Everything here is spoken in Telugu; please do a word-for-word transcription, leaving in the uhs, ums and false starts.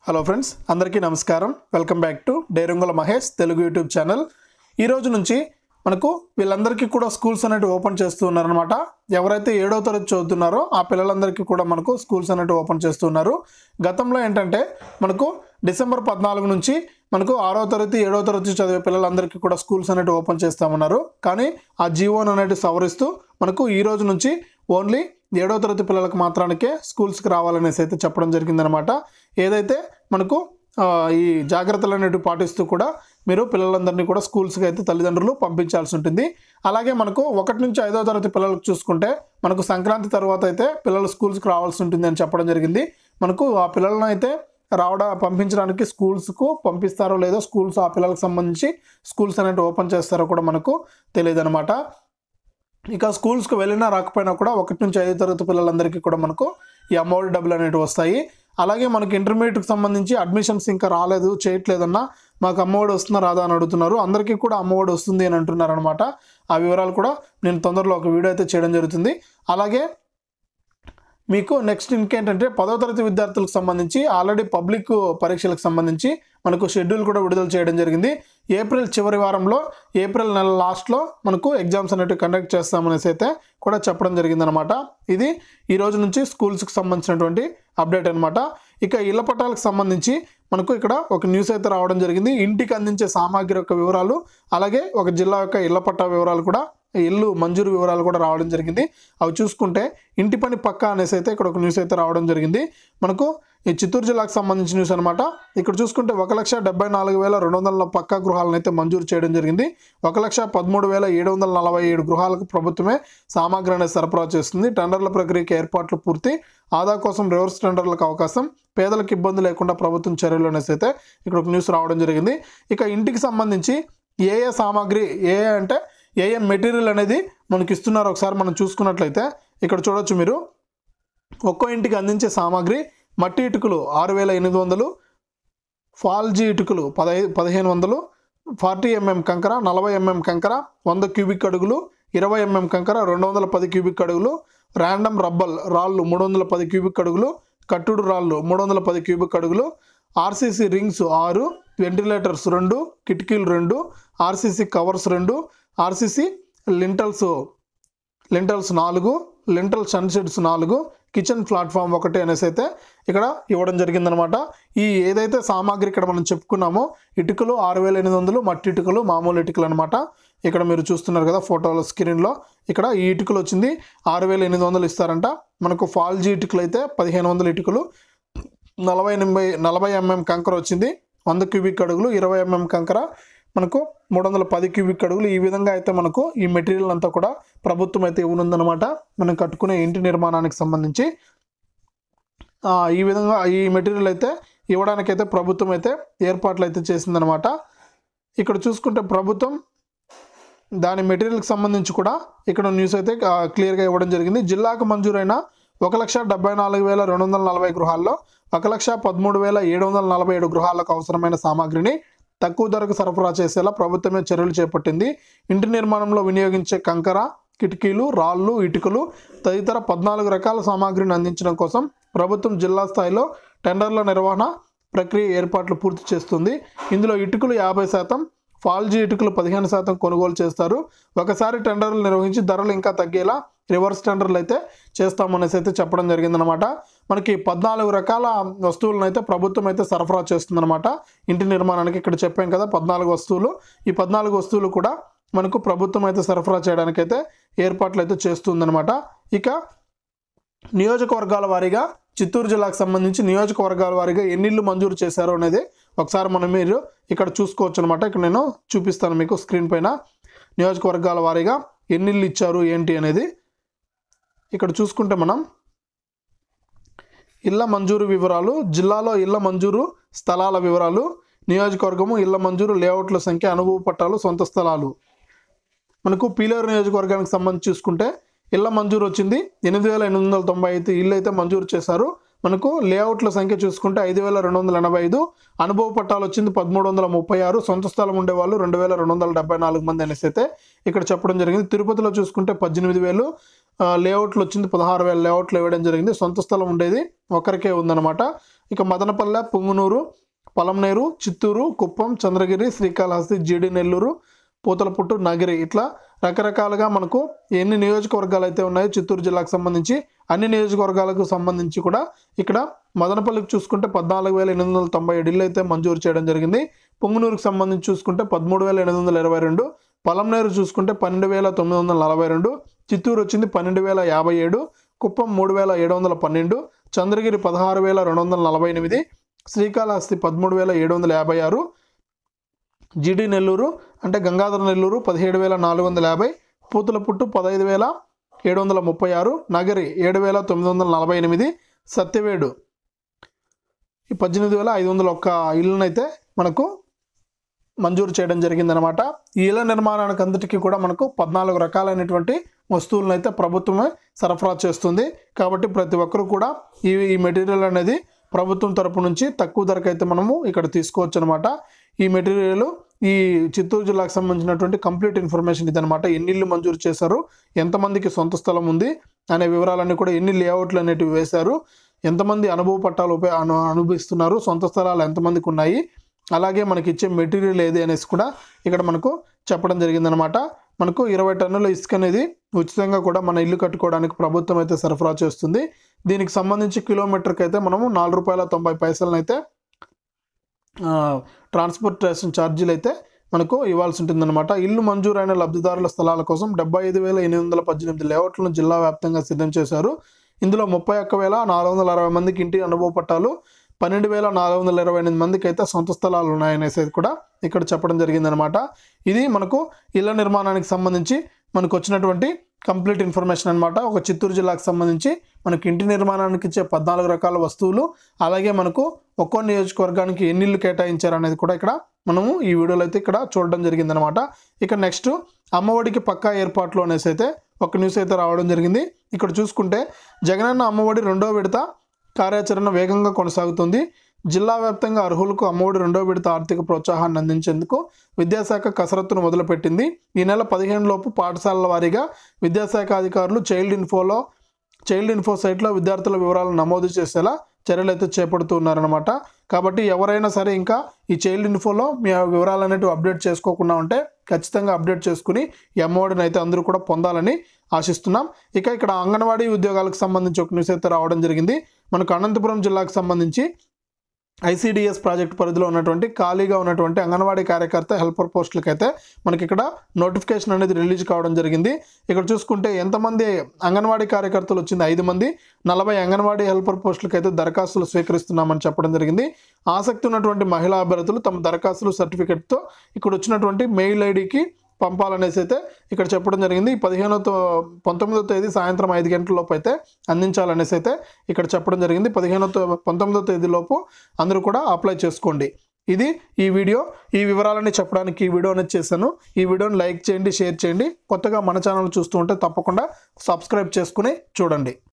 హలో ఫ్రెండ్స్, అందరికీ నమస్కారం. వెల్కమ్ బ్యాక్ టు డైరంగుల మహేష్ తెలుగు యూట్యూబ్ ఛానల్. ఈ రోజు నుంచి మనకు వీళ్ళందరికీ కూడా స్కూల్స్ అనేవి ఓపెన్ చేస్తూ ఉన్నారనమాట. ఎవరైతే ఏడో తరగతి చదువుతున్నారో ఆ పిల్లలందరికీ కూడా మనకు స్కూల్స్ అనేవి ఓపెన్ చేస్తున్నారు. గతంలో ఏంటంటే మనకు డిసెంబర్ పద్నాలుగు నుంచి మనకు ఆరో తరగతి ఏడో తరగతి చదివే పిల్లలందరికీ కూడా స్కూల్స్ అనేవి ఓపెన్ చేస్తామన్నారు. కానీ ఆ జీవోన్ అనేది సవరిస్తూ మనకు ఈ రోజు నుంచి ఓన్లీ ఏడో తరగతి పిల్లలకు మాత్రానికే స్కూల్స్కి రావాలనేసి అయితే చెప్పడం జరిగిందనమాట. ఏదైతే మనకు ఈ జాగ్రత్తలు అనేవి పాటిస్తూ కూడా మీరు పిల్లలందరినీ కూడా స్కూల్స్కి అయితే తల్లిదండ్రులు పంపించాల్సి ఉంటుంది. అలాగే మనకు ఒకటి నుంచి ఐదో తరగతి పిల్లలకు చూసుకుంటే మనకు సంక్రాంతి తర్వాత అయితే పిల్లలు స్కూల్స్కి రావాల్సి ఉంటుంది అని చెప్పడం జరిగింది. మనకు ఆ పిల్లలను అయితే రావడా పంపించడానికి స్కూల్స్కు పంపిస్తారో లేదో, స్కూల్స్ ఆ పిల్లలకు సంబంధించి స్కూల్స్ అనేవి ఓపెన్ చేస్తారో కూడా మనకు తెలియదు అనమాట. ఇక స్కూల్స్కి వెళ్ళినా రాకపోయినా కూడా ఒకటి నుంచి ఐదు తరగతి పిల్లలందరికీ కూడా మనకు ఈ అమ్మఒడి డబ్బులు అనేవి వస్తాయి. అలాగే మనకి ఇంటర్మీడియట్కి సంబంధించి అడ్మిషన్స్ ఇంకా రాలేదు, చేయట్లేదన్నా మాకు అమ్మఒడి వస్తుందా రాదా అని అడుగుతున్నారు. అందరికీ కూడా అమ్మఒడి వస్తుంది అని అంటున్నారు అనమాట. ఆ వివరాలు కూడా నేను తొందరలో ఒక వీడియో అయితే చేయడం జరుగుతుంది. అలాగే మీకు నెక్స్ట్ ఇంకేంటంటే పదో తరగతి విద్యార్థులకు సంబంధించి ఆల్రెడీ పబ్లిక్ పరీక్షలకు సంబంధించి మనకు షెడ్యూల్ కూడా విడుదల చేయడం జరిగింది. ఏప్రిల్ చివరి వారంలో, ఏప్రిల్ నెల లాస్ట్లో మనకు ఎగ్జామ్స్ అనేవి కండక్ట్ చేస్తామనేసి అయితే కూడా చెప్పడం జరిగిందనమాట. ఇది ఈ రోజు నుంచి స్కూల్స్కి సంబంధించినటువంటి అప్డేట్ అనమాట. ఇక ఇళ్ల పట్టాలకు సంబంధించి మనకు ఇక్కడ ఒక న్యూస్ అయితే రావడం జరిగింది. ఇంటికి అందించే సామాగ్రి యొక్క వివరాలు, అలాగే ఒక జిల్లా యొక్క ఇళ్ల పట్టా వివరాలు కూడా, ఇల్లు మంజూరు వివరాలు కూడా రావడం జరిగింది. అవి చూసుకుంటే ఇంటి పని పక్కా అనేసి అయితే ఇక్కడ ఒక న్యూస్ అయితే రావడం జరిగింది. మనకు ఈ చిత్తూరు జిల్లాకు సంబంధించిన న్యూస్ అనమాట. ఇక్కడ చూసుకుంటే ఒక లక్ష డెబ్బై నాలుగు వేల రెండు వందల పక్కా గృహాలను అయితే మంజూరు చేయడం జరిగింది. ఒక లక్ష పదమూడు వేల ఏడు వందల నలభై ఏడు గృహాలకు ప్రభుత్వమే సామాగ్రి అనేది సరఫరా చేస్తుంది. టెండర్ల ప్రక్రియకి ఏర్పాట్లు పూర్తి, ఆదా కోసం రివర్స్ టెండర్లకు అవకాశం, పేదలకు ఇబ్బంది లేకుండా ప్రభుత్వం చర్యలు అనేసి అయితే ఇక్కడ ఒక న్యూస్ రావడం జరిగింది. ఇక ఇంటికి సంబంధించి ఏ ఏ సామాగ్రి, ఏ ఏ అంటే ఏ ఏ మెటీరియల్ అనేది మనకి ఇస్తున్నారు ఒకసారి మనం చూసుకున్నట్లయితే ఇక్కడ చూడొచ్చు మీరు. ఒక్కో ఇంటికి అందించే సామాగ్రి మట్టి ఇటుకలు ఆరు వేల ఎనిమిది వందలు, ఫాల్జీ ఇటుకలు పదహై పదిహేను వందలు, ఫార్టీ ఎంఎం కంకర నలభై ఎంఎం కంకర వంద క్యూబిక్ అడుగులు, ఇరవై ఎంఎం కంకర రెండు వందల పది క్యూబిక్ అడుగులు, ర్యాండమ్ రబ్బల్ రాళ్ళు మూడు వందల పది క్యూబిక్ అడుగులు, కట్టుడు రాళ్ళు మూడు వందల పది క్యూబిక్ అడుగులు, ఆర్సీసీ రింగ్స్ ఆరు, వెంటిలేటర్స్ రెండు, కిటికీలు రెండు, ఆర్సీసీ కవర్స్ రెండు, ఆర్సీసీ లింటల్స్ లింటల్స్ నాలుగు, లింటల్ సన్షెడ్స్ నాలుగు, కిచెన్ ప్లాట్ఫామ్ ఒకటి అనేసి అయితే ఇక్కడ ఇవ్వడం జరిగిందనమాట. ఈ ఏదైతే సామాగ్రి ఇక్కడ మనం చెప్పుకున్నామో ఇటుకలు ఆరు వేల ఎనిమిది వందలు, మట్టి ఇటుకలు మామూలు ఇటుకలు అనమాట. ఇక్కడ మీరు చూస్తున్నారు కదా ఫోటోలో స్క్రీన్లో, ఇక్కడ ఈ ఇటుకలు వచ్చింది ఆరు వేల ఎనిమిది వందలు ఇస్తారంట. మనకు ఫాల్జీ ఇటుకలు అయితే పదిహేను వందల ఇటుకలు, నలభై ఎనభై నలభై ఎంఎం కంకర వచ్చింది, వంద క్యూబిక్ అడుగులు, ఇరవై ఎంఎం కంకర మనకు మూడు వందల పది క్యూబిక్ అడుగులు. ఈ విధంగా అయితే మనకు ఈ మెటీరియల్ అంతా కూడా ప్రభుత్వం అయితే ఇవ్వనుందనమాట. మనం కట్టుకునే ఇంటి నిర్మాణానికి సంబంధించి ఈ విధంగా ఈ మెటీరియల్ అయితే ఇవ్వడానికైతే ప్రభుత్వం అయితే ఏర్పాట్లు అయితే చేసిందనమాట. ఇక్కడ చూసుకుంటే ప్రభుత్వం దాని మెటీరియల్కి సంబంధించి కూడా ఇక్కడ న్యూస్ అయితే క్లియర్గా ఇవ్వడం జరిగింది. జిల్లాకు మంజూరైన ఒక లక్ష డెబ్బై నాలుగు వేల రెండు వందల నలభై గృహాల్లో ఒక లక్ష పదమూడు వేల ఏడు వందల నలభై ఏడు గృహాలకు అవసరమైన సామాగ్రిని తక్కువ ధరకు సరఫరా చేసేలా ప్రభుత్వమే చర్యలు చేపట్టింది. ఇంటి నిర్మాణంలో వినియోగించే కంకర, కిటికీలు, రాళ్ళు, ఇటుకలు తదితర పద్నాలుగు రకాల సామాగ్రిని అందించడం కోసం ప్రభుత్వం జిల్లా స్థాయిలో టెండర్ల నిర్వహణ ప్రక్రియ ఏర్పాట్లు పూర్తి చేస్తుంది. ఇందులో ఇటుకలు యాభై శాతం, ఫాల్జీ ఇటుకలు పదిహేను శాతం కొనుగోలు చేస్తారు. ఒకసారి టెండర్లు నిర్వహించి ధరలు ఇంకా తగ్గేలా రివర్స్ టెండర్లు అయితే చేస్తామనేసి అయితే చెప్పడం జరిగిందనమాట. మనకి పద్నాలుగు రకాల వస్తువులను అయితే ప్రభుత్వం అయితే సరఫరా చేస్తుందన్నమాట ఇంటి నిర్మాణానికి. ఇక్కడ చెప్పాం కదా పద్నాలుగు వస్తువులు, ఈ పద్నాలుగు వస్తువులు కూడా మనకు ప్రభుత్వం అయితే సరఫరా చేయడానికైతే ఏర్పాట్లు అయితే చేస్తుందన్నమాట. ఇక నియోజకవర్గాల వారీగా చిత్తూరు జిల్లాకు సంబంధించి నియోజకవర్గాల వారీగా ఎన్ని ఇళ్ళు మంజూరు చేశారో అనేది ఒకసారి మనం మీరు ఇక్కడ చూసుకోవచ్చు అనమాట. ఇక్కడ నేను చూపిస్తాను మీకు స్క్రీన్ పైన నియోజకవర్గాల వారీగా ఎన్ని ఇళ్ళు ఇచ్చారు ఏంటి అనేది. ఇక్కడ చూసుకుంటే మనం ఇళ్ల మంజూరు వివరాలు, జిల్లాలో ఇళ్ల మంజూరు స్థలాల వివరాలు, నియోజకవర్గము ఇళ్ల మంజూరు లేఅవుట్ల సంఖ్య, అనుభవ పట్టాలు, సొంత స్థలాలు. మనకు పీలేరు నియోజకవర్గానికి సంబంధించి చూసుకుంటే ఇళ్ల మంజూరు వచ్చింది ఎనిమిది వేల ఎనిమిది వందల తొంభై ఐదు ఇళ్ళు అయితే మంజూరు చేశారు. మనకు లేఅవుట్ల సంఖ్య చూసుకుంటే ఐదు వేల రెండు వందల ఎనభై ఐదు, అనుభవ పట్టాలు వచ్చింది పదమూడు వందల ముప్పై ఆరు, సొంత స్థలం ఉండేవాళ్ళు రెండు వేల రెండు వందల డెబ్బై నాలుగు మంది అనేసి అయితే ఇక్కడ చెప్పడం జరిగింది. తిరుపతిలో చూసుకుంటే పద్దెనిమిది వేలు, లేఅవుట్లు వచ్చింది పదహారు వేల లేఅవుట్లు ఇవ్వడం జరిగింది. సొంత స్థలం ఉండేది ఒకరికే ఉందన్నమాట. ఇక మదనపల్లె, పుంగునూరు, పలంనేరు, చిత్తూరు, కుప్పం, చంద్రగిరి, శ్రీకాళహస్తి, జీడి నెల్లూరు, పూతలపుట్టు, నగిరి ఇట్లా రకరకాలుగా మనకు ఎన్ని నియోజకవర్గాలు అయితే ఉన్నాయో చిత్తూరు జిల్లాకు సంబంధించి అన్ని నియోజకవర్గాలకు సంబంధించి కూడా ఇక్కడ మదనపల్లికి చూసుకుంటే పద్నాలుగు వేల ఎనిమిది వందల తొంభై ఏడు ఇళ్ళు అయితే మంజూరు చేయడం జరిగింది. పొంగునూరుకు సంబంధించి చూసుకుంటే పదమూడు వేల ఎనిమిది వందల ఇరవై రెండు, పలంనేరు చూసుకుంటే పన్నెండు వేల తొమ్మిది వందల నలభై రెండు, చిత్తూరు వచ్చింది పన్నెండు వేల యాభై ఏడు, కుప్పం మూడు వేల ఏడు వందల పన్నెండు, చంద్రగిరి పదహారు వేల రెండు వందల నలభై ఎనిమిది, శ్రీకాళహస్తి పదమూడు వేల ఏడు వందల యాభై ఆరు, జీడి నెల్లూరు అంటే గంగాధర నెల్లూరు పదిహేడు వేల నాలుగు వందల యాభై, పూతలపుట్టు పదహైదు వేల ఏడు వందల ముప్పై ఆరు, నగరి ఏడు వేల తొమ్మిది వందల నలభై ఎనిమిది, సత్యవేడు ఈ పద్దెనిమిది వేల ఐదు వందల ఒక్క ఇళ్ళనైతే మనకు మంజూరు చేయడం జరిగిందనమాట. ఈ ఇళ్ల నిర్మాణానికి అంతటికీ కూడా మనకు పద్నాలుగు రకాలైనటువంటి వస్తువులను అయితే ప్రభుత్వమే సరఫరా చేస్తుంది. కాబట్టి ప్రతి ఒక్కరు కూడా ఈ ఈ మెటీరియల్ అనేది ప్రభుత్వం తరపు నుంచి తక్కువ ధరకు అయితే మనము ఇక్కడ తీసుకోవచ్చు అనమాట. ఈ మెటీరియల్ ఈ చిత్తూరు జిల్లాకు సంబంధించినటువంటి కంప్లీట్ ఇన్ఫర్మేషన్ ఇదనమాట. ఎన్ని ఇళ్ళు మంజూరు చేశారు, ఎంతమందికి సొంత స్థలం ఉంది అనే వివరాలన్నీ కూడా, ఎన్ని లేఅవుట్లు అనేటివి వేశారు, ఎంతమంది అనుభవ పట్టాలు ఉప అను అనుభవిస్తున్నారు, సొంత స్థలాలు ఎంతమందికి ఉన్నాయి, అలాగే మనకి ఇచ్చే మెటీరియల్ ఏది అనేసి కూడా ఇక్కడ మనకు చెప్పడం జరిగిందనమాట. మనకు ఇరవై టన్నుల ఇసుక అనేది ఉచితంగా కూడా మన ఇల్లు కట్టుకోవడానికి ప్రభుత్వం అయితే సరఫరా చేస్తుంది. దీనికి సంబంధించి కిలోమీటర్కి అయితే మనము నాలుగు రూపాయల తొంభై పైసలను అయితే ట్రాన్స్పోర్టేషన్ ఛార్జీలు అయితే మనకు ఇవ్వాల్సి ఉంటుందన్నమాట. ఇల్లు మంజూరైన లబ్ధిదారుల స్థలాల కోసం డెబ్బై ఐదు వేల ఎనిమిది వందల పద్దెనిమిది లేఅవుట్లను జిల్లా వ్యాప్తంగా సిద్ధం చేశారు. ఇందులో ముప్పై ఒక్క వేల నాలుగు వందల అరవై మందికి ఇంటి అనుభవ పట్టాలు, పన్నెండు వేల నాలుగు వందల ఇరవై ఎనిమిది మందికి అయితే సొంత స్థలాలు ఉన్నాయనేసి కూడా ఇక్కడ చెప్పడం జరిగిందనమాట. ఇది మనకు ఇళ్ల నిర్మాణానికి సంబంధించి మనకు వచ్చినటువంటి కంప్లీట్ ఇన్ఫర్మేషన్ అనమాట. ఒక చిత్తూరు జిల్లాకు సంబంధించి మనకి ఇంటి నిర్మాణానికి ఇచ్చే పద్నాలుగు రకాల వస్తువులు, అలాగే మనకు ఒక్కో నియోజకవర్గానికి ఎన్ని ఇళ్ళు కేటాయించారు అనేది కూడా ఇక్కడ మనము ఈ వీడియోలో అయితే ఇక్కడ చూడడం జరిగిందనమాట. ఇక నెక్స్ట్ అమ్మఒడికి పక్కా ఏర్పాట్లు అనేసి అయితే ఒక న్యూస్ అయితే రావడం జరిగింది. ఇక్కడ చూసుకుంటే జగనన్న అమ్మఒడి రెండో విడత కార్యాచరణ వేగంగా కొనసాగుతుంది. జిల్లా వ్యాప్తంగా అర్హులకు అమ్మఒడి రెండో విడత ఆర్థిక ప్రోత్సాహాన్ని అందించేందుకు విద్యాశాఖ కసరత్తును మొదలుపెట్టింది. ఈ నెల పదిహేను లోపు పాఠశాలల వారీగా విద్యాశాఖ అధికారులు చైల్డ్ ఇన్ఫోలో చైల్డ్ ఇన్ఫో సైట్లో విద్యార్థుల వివరాలను నమోదు చేసేలా చర్యలు అయితే చేపడుతున్నారనమాట. కాబట్టి ఎవరైనా సరే ఇంకా ఈ చైల్డ్ ఇన్ఫోలో మీ వివరాలు అనేవి అప్డేట్ చేసుకోకుండా ఉంటే ఖచ్చితంగా అప్డేట్ చేసుకుని ఈ అమ్మఒడిని అయితే అందరూ కూడా పొందాలని ఆశిస్తున్నాం. ఇక ఇక్కడ అంగన్వాడీ ఉద్యోగాలకు సంబంధించి ఒక న్యూస్ అయితే రావడం జరిగింది. మనకు అనంతపురం జిల్లాకు సంబంధించి ఐసీడీఎస్ ప్రాజెక్ట్ పరిధిలో ఉన్నటువంటి ఖాళీగా ఉన్నటువంటి అంగన్వాడీ కార్యకర్త హెల్పర్ పోస్టులకి అయితే మనకి ఇక్కడ నోటిఫికేషన్ అనేది రిలీజ్ కావడం జరిగింది. ఇక్కడ చూసుకుంటే ఎంతమంది అంగన్వాడీ కార్యకర్తలు వచ్చింది, ఐదు మంది, నలభై అంగన్వాడీ హెల్పర్ పోస్టులకు అయితే దరఖాస్తులు స్వీకరిస్తున్నామని చెప్పడం జరిగింది. ఆసక్తి ఉన్నటువంటి మహిళా అభ్యర్థులు తమ దరఖాస్తులు సర్టిఫికెట్తో ఇక్కడ వచ్చినటువంటి మెయిల్ ఐడికి పంపాలనేసి అయితే ఇక్కడ చెప్పడం జరిగింది. ఈ పదిహేనో పంతొమ్మిదో తేదీ సాయంత్రం ఐదు గంటల లోపు అయితే అందించాలనేసి అయితే ఇక్కడ చెప్పడం జరిగింది. పదిహేనో పంతొమ్మిదో తేదీ లోపు అందరూ కూడా అప్లై చేసుకోండి. ఇది ఈ వీడియో. ఈ వివరాలని చెప్పడానికి ఈ వీడియో అనేది చేశాను. ఈ వీడియోని లైక్ చేయండి, షేర్ చేయండి. కొత్తగా మన ఛానల్ చూస్తూ ఉంటే తప్పకుండా సబ్స్క్రైబ్ చేసుకుని చూడండి.